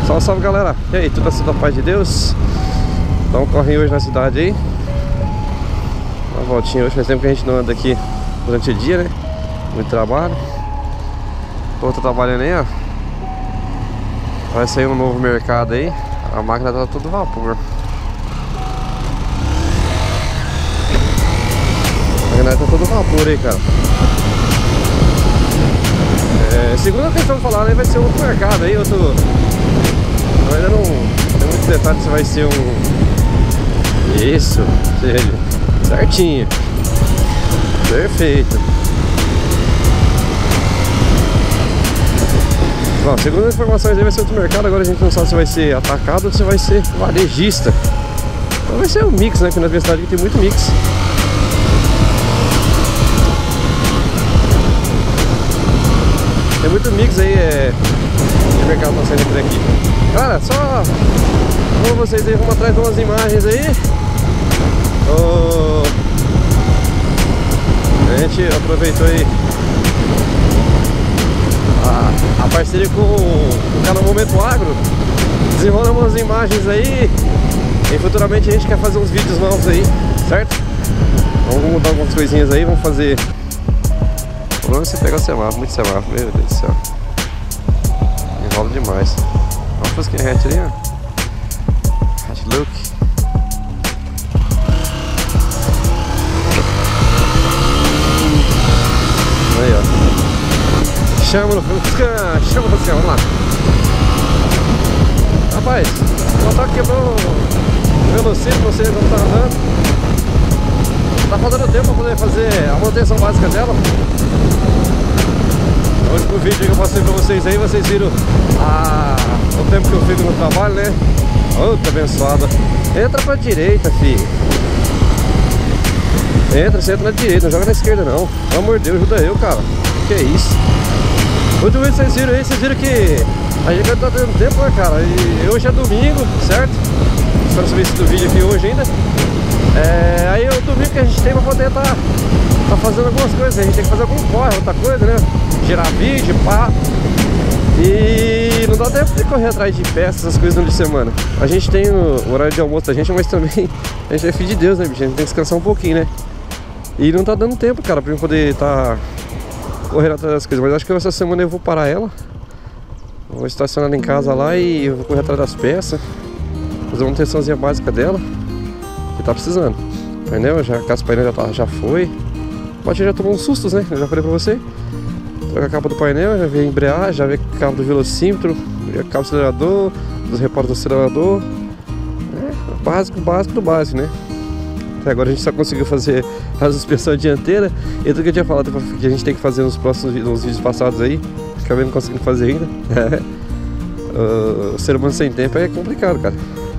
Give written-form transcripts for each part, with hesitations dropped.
Salve, salve, galera. E aí, tudo assim da paz de Deus? Dá um corrinho hoje na cidade aí. Uma voltinha hoje, faz tempo que a gente não anda aqui durante o dia, né? Muito trabalho. O povo tá trabalhando aí, ó. Vai sair um novo mercado aí. A máquina tá todo vapor. A máquina tá todo vapor aí, cara. Segundo a questão de falar, né? Vai ser outro mercado aí, outro... Eu ainda não tem muitos detalhes se vai ser um... Isso, certinho. Perfeito. Bom, segundo as informações aí vai ser outro mercado. Agora a gente não sabe se vai ser atacado ou se vai ser varejista. Então vai ser um mix, né? Porque na verdade tem muito mix. Tem muito mix aí, de mercado tá saindo por aqui. Cara, só com vocês aí, vamos atrás de umas imagens aí. A gente aproveitou aí a parceria com o canal Momento Agro. Desenrolamos umas imagens aí. E futuramente a gente quer fazer uns vídeos novos aí, certo? Vamos mudar algumas coisinhas aí, vamos fazer... O problema é você pegar o semáforo, muito semáforo, meu Deus do céu. Enrola demais. Olha o fusquinha hatch ali, ó. Hatch look. Aí, ó. Chama no fusca, chama no fusca, vamos lá. Rapaz, o motor quebrou o velocímetro, não sei como tá andando. Tá faltando tempo pra poder fazer a manutenção básica dela. O último vídeo que eu mostrei pra vocês aí, vocês viram o tempo que eu fico no trabalho, né? Outra abençoada. Entra pra direita, filho. Você entra na direita, não joga na esquerda não. Pelo amor de Deus, ajuda eu, cara. Que é isso? O último vídeo vocês viram aí, vocês viram que a gente tá tendo tempo, né, cara? E hoje é domingo, certo? Espero saber esse vídeo aqui hoje ainda. Aí é o domingo que a gente tem pra poder tá fazendo algumas coisas. A gente tem que fazer algum corre, outra coisa, né? Girar vídeo, pá. E não dá tempo de correr atrás de peças, essas coisas durante a semana. A gente tem o horário de almoço da gente, mas também a gente é filho de Deus, né, bicho? A gente tem que descansar um pouquinho, né? E não tá dando tempo, cara, pra eu poder tá correndo atrás das coisas. Mas acho que essa semana eu vou parar ela. Vou estacionar em casa lá e eu vou correr atrás das peças. Fazer uma manutençãozinha básica dela. Que tá precisando. Painel, já, a casa do painel já foi. O Batinha já tomou uns sustos, né? Eu já falei pra você. Troca a capa do painel, já vê a embreagem, já vê a capa do velocímetro, já capa do acelerador, dos reparos do acelerador. Básico, básico do básico, né? Até agora a gente só conseguiu fazer a suspensão dianteira. E tudo que eu tinha falado que a gente tem que fazer nos próximos nos vídeos passados aí, acabei não conseguindo fazer ainda. O ser humano sem tempo é complicado, cara.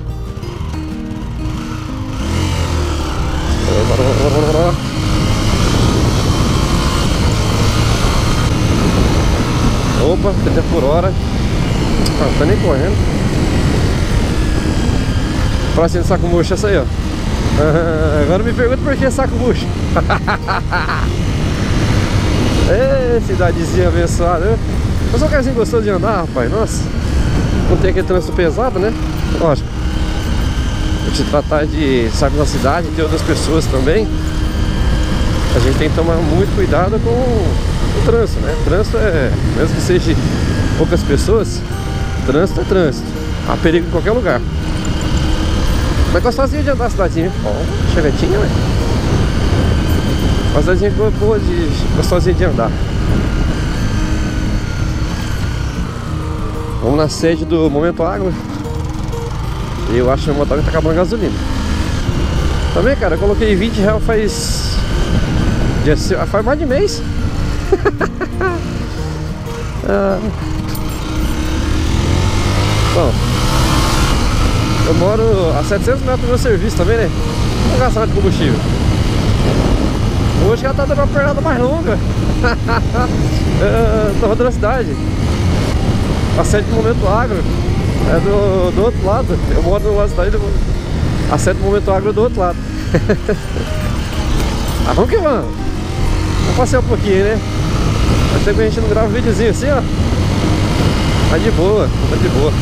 Opa, 30 por hora. Não tá nem correndo. Pracinha de saco murcho, essa aí, ó. Agora me pergunta por que saco murcho. Cidadezinha abençoada. Eu sou um carinho gostoso de andar, rapaz. Nossa, não tem aquele trânsito pesado, né? Lógico. Vou te tratar de saco da cidade, de outras pessoas também. A gente tem que tomar muito cuidado com o trânsito, né? Trânsito mesmo que seja poucas pessoas, trânsito é trânsito. Há perigo em qualquer lugar. Mas gostosinho de andar a cidadezinha. Ó, chevetinha, né? Uma cidadezinha boa, gostosinha de andar. Vamos na sede do Momento Agro. E eu acho que o motor tá acabando a gasolina. Também, cara, eu coloquei 20 reais faz mais de mês. Bom, eu moro a 700 metros do meu serviço também, né? Vou gastar de combustível. Hoje já tá dando uma pernada mais longa. Tô rodando a cidade. A sede do Momento Agro é do outro lado. Eu moro no lado da cidade. A sede do Momento Agro é do outro lado. Mas vamos que vamos. Vamos passear um pouquinho, né? Faz tempo que a gente não grava um videozinho assim, ó. Tá de boa, tá de boa.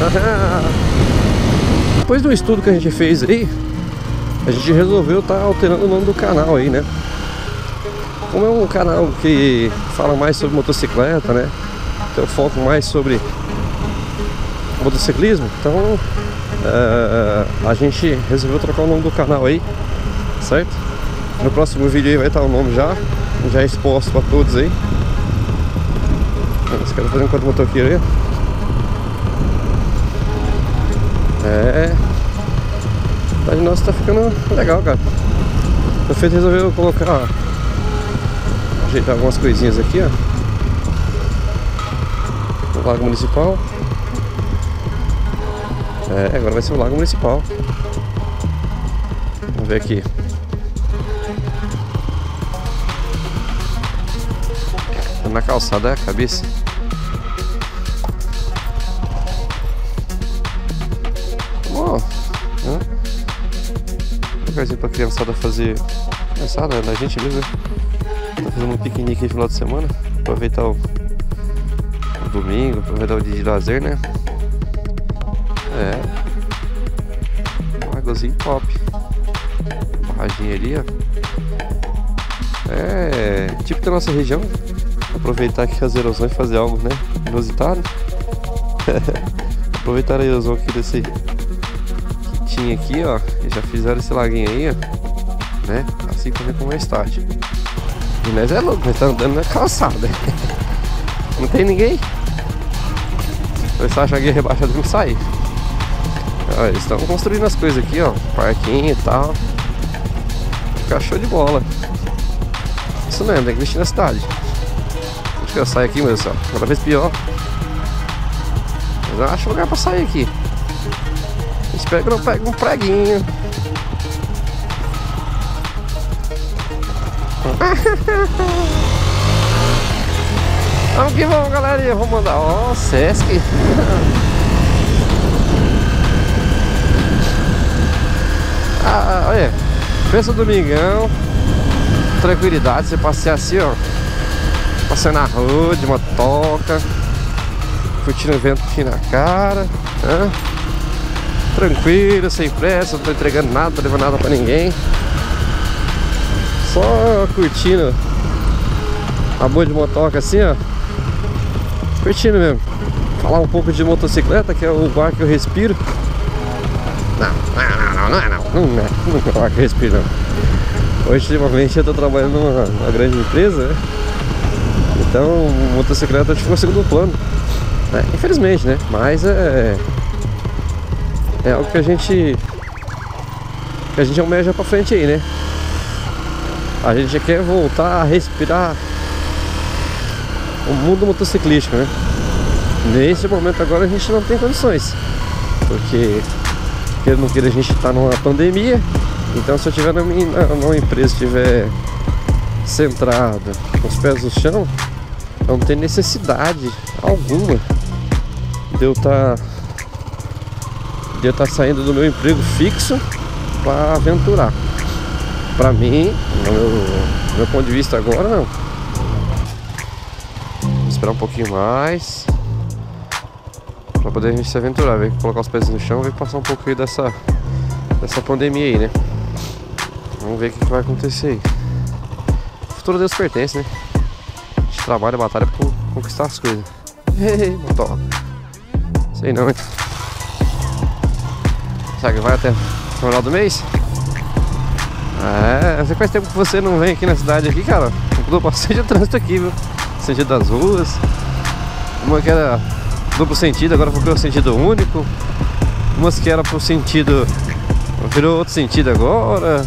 Depois do estudo que a gente fez aí, a gente resolveu estar alterando o nome do canal aí, né? Como é um canal que fala mais sobre motocicleta, né? Tem um foco mais sobre motociclismo, então a gente resolveu trocar o nome do canal aí, certo? No próximo vídeo aí vai estar o nome já exposto para todos aí. Esse cara tá fazendo quanto motoqueiro aí? A nossa tá ficando legal, cara. O prefeito resolveu colocar, ajeitar algumas coisinhas aqui, ó. O Lago Municipal. Agora vai ser o Lago Municipal. Vamos ver aqui. Na calçada é a cabeça. Um lugarzinho pra criançada fazer. Criançada, da gente mesmo, né? Tá fazendo um piquenique no final de semana. Aproveitar o domingo, aproveitar o dia de lazer, né? Um lagozinho top. Barraginha ali, ó. Tipo da nossa região. Aproveitar aqui as erosões e fazer algo, né? Inusitado. Aproveitar a erosão aqui desse que tinha aqui, ó. E já fizeram esse laguinho aí, ó. Né? Assim também como é estádio. E nós é louco, nós tá andando na calçada. Não tem ninguém. Você acha que é rebaixado, tem que sair. Ó, eles estão construindo as coisas aqui, ó. Parquinho e tal. Fica show de bola. Isso mesmo, tem que investir na cidade. Acho que eu saio aqui, meu céu. Cada vez pior. Mas eu acho lugar pra sair aqui. A gente pega um preguinho. Vamos que vamos, galerinha. Vamos mandar. Ó, Sesc. Olha. Pensa o domingão. Tranquilidade. Você passear assim, ó. Passear na rua de motoca. Curtindo o vento na cara. Tranquilo, sem pressa. Não tô entregando nada, não tô levando nada pra ninguém. Só curtindo a boa de motoca assim, ó. Curtindo mesmo. Falar um pouco de motocicleta, que é o ar que eu respiro. Não é o ar que eu respiro, não. Hoje, ultimamente, eu tô trabalhando numa grande empresa, né? Então, motocicleta ficou em segundo plano. Infelizmente, né? Mas é algo que a gente almeja pra frente aí, né? A gente já quer voltar a respirar o mundo motociclístico, né? Nesse momento agora a gente não tem condições, porque queira ou não queira, a gente tá numa pandemia. Então se eu estiver numa empresa, estiver centrado, com os pés no chão, não tem necessidade alguma de eu estar saindo do meu emprego fixo para aventurar. Pra mim, do meu ponto de vista agora, não. Vou esperar um pouquinho mais pra poder a gente se aventurar, ver, colocar os pés no chão e passar um pouco aí dessa pandemia aí, né? Vamos ver o que vai acontecer aí. O futuro a Deus pertence, né? A gente trabalha, batalha pra conquistar as coisas. Ei, motor. Sei não, hein? Será que vai até o final do mês? Não sei quanto tempo que você não vem aqui na cidade aqui, cara. Mudou bastante o trânsito aqui, viu? Sentido das ruas. Uma que era duplo sentido, agora foi pro sentido único. Umas que era pro sentido, virou outro sentido agora.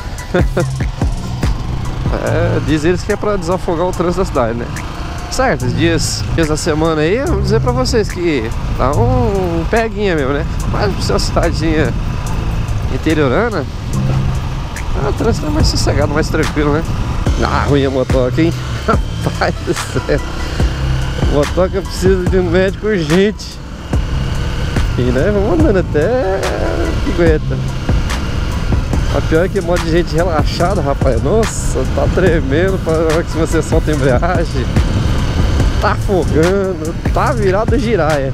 Diz eles que é pra desafogar o trânsito da cidade, né? Certos dias da semana aí, eu vou dizer pra vocês que tá um peguinha mesmo, né? Mas pra ser uma cidadezinha interiorana, o trânsito é mais sossegado, mais tranquilo, né? Ruim a motoca, hein? Rapaz do céu. A motoca precisa de um médico urgente. E né, vamos andando até que aguenta. A pior é que modo de gente relaxada, rapaz. Nossa, tá tremendo para que você solta a embreagem. tá afogando, tá virado giraia.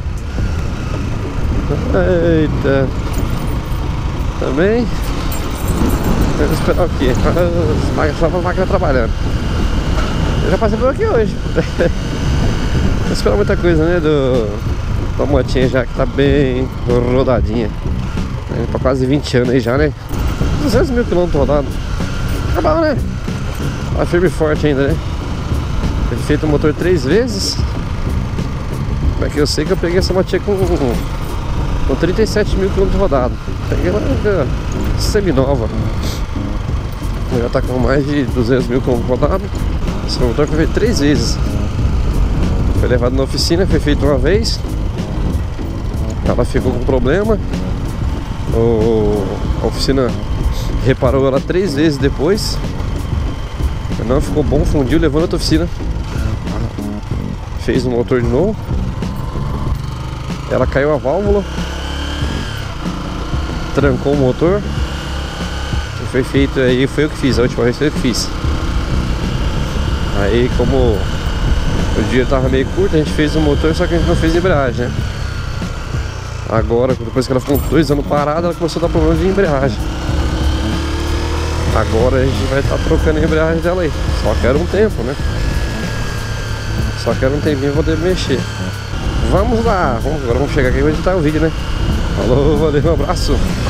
Eita. Também. Vamos esperar o quê? Só a máquina trabalhando. Eu já passei por aqui hoje. Não esperar muita coisa, né? Da motinha já que tá bem rodadinha. Tá quase 20 anos aí já, né? 200 mil quilômetros rodados. Tá bom, né? Tá firme e forte ainda, né? Foi feito o motor 3 vezes. Como é que eu sei que eu peguei essa motinha com 37 mil quilômetros rodados. Peguei ela semi-nova. Já tá com mais de 200 mil quilômetros rodados. Esse motor foi feito 3 vezes. Foi levado na oficina, foi feito uma vez. Ela ficou com problema. A oficina reparou ela 3 vezes depois. Não ficou bom, fundiu, levou na outra oficina. Fez o motor de novo. Ela caiu a válvula. Trancou o motor. E foi feito aí, foi eu que fiz, a última vez foi eu que fiz. Aí como o dia tava meio curto, a gente fez o motor, só que a gente não fez embreagem, né? Agora, depois que ela ficou 2 anos parada, ela começou a dar problema de embreagem. Agora a gente vai estar trocando a embreagem dela aí. Só quero um tempo, né? Só quero um tempinho pra poder mexer. Vamos lá, agora vamos chegar aqui e vou editar o vídeo, né? Falou, valeu, um abraço.